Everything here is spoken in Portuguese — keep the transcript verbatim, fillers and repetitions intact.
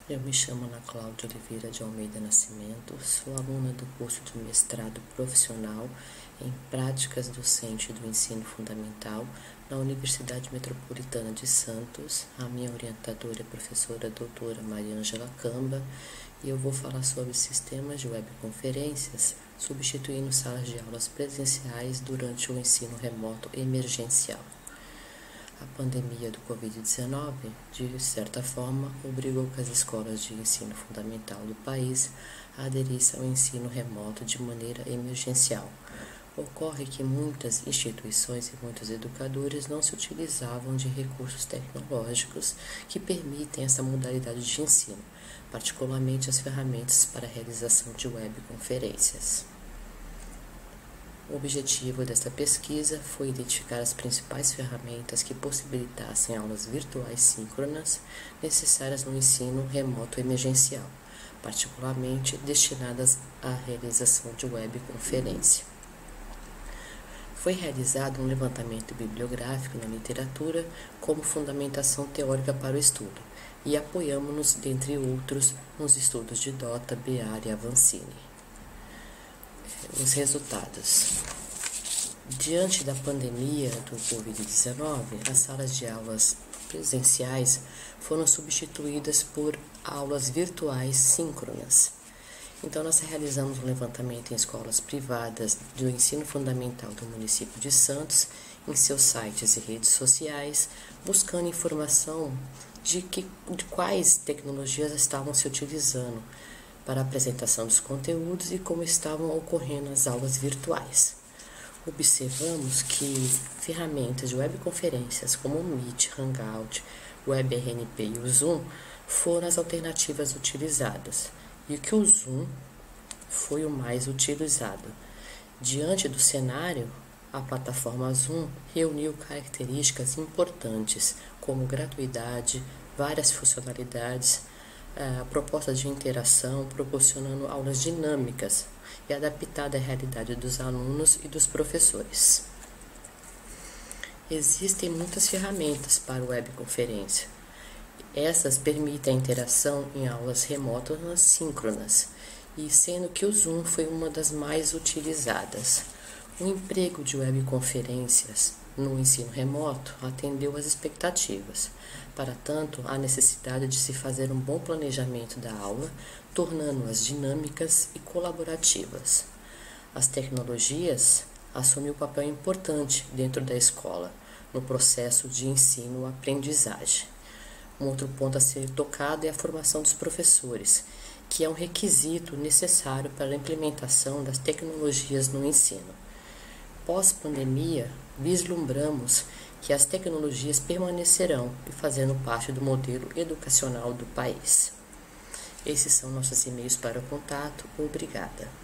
Eu me chamo Ana Cláudia Oliveira de Almeida Nascimento, sou aluna do curso de mestrado profissional em Práticas Docente do Ensino Fundamental na Universidade Metropolitana de Santos. A minha orientadora é a professora doutora Mariângela Camba e eu vou falar sobre sistemas de webconferências, substituindo salas de aulas presenciais durante o ensino remoto emergencial. A pandemia do covid dezenove, de certa forma, obrigou que as escolas de ensino fundamental do país a aderissem ao ensino remoto de maneira emergencial. Ocorre que muitas instituições e muitos educadores não se utilizavam de recursos tecnológicos que permitem essa modalidade de ensino, particularmente as ferramentas para a realização de webconferências. O objetivo desta pesquisa foi identificar as principais ferramentas que possibilitassem aulas virtuais síncronas necessárias no ensino remoto emergencial, particularmente destinadas à realização de webconferência. Foi realizado um levantamento bibliográfico na literatura como fundamentação teórica para o estudo e apoiamos-nos, dentre outros, nos estudos de Dota, Bear e Avancini. Os resultados. Diante da pandemia do covid dezenove, as salas de aulas presenciais foram substituídas por aulas virtuais síncronas. Então, nós realizamos um levantamento em escolas privadas do ensino fundamental do município de Santos, em seus sites e redes sociais, buscando informação de, que, de quais tecnologias estavam se utilizando para a apresentação dos conteúdos e como estavam ocorrendo as aulas virtuais. Observamos que ferramentas de webconferências como o Meet, Hangout, WebRNP e o Zoom foram as alternativas utilizadas e que o Zoom foi o mais utilizado. Diante do cenário, a plataforma Zoom reuniu características importantes como gratuidade, várias funcionalidades, a proposta de interação, proporcionando aulas dinâmicas e adaptada à realidade dos alunos e dos professores. Existem muitas ferramentas para webconferência. Essas permitem a interação em aulas remotas síncronas, e sendo que o Zoom foi uma das mais utilizadas. O emprego de webconferências no ensino remoto atendeu às expectativas. Para tanto, há necessidade de se fazer um bom planejamento da aula, tornando-as dinâmicas e colaborativas. As tecnologias assumem um papel importante dentro da escola, no processo de ensino-aprendizagem. Um outro ponto a ser tocado é a formação dos professores, que é um requisito necessário para a implementação das tecnologias no ensino. Pós-pandemia, vislumbramos que as tecnologias permanecerão e fazendo parte do modelo educacional do país. Esses são nossos e-mails para o contato. Obrigada.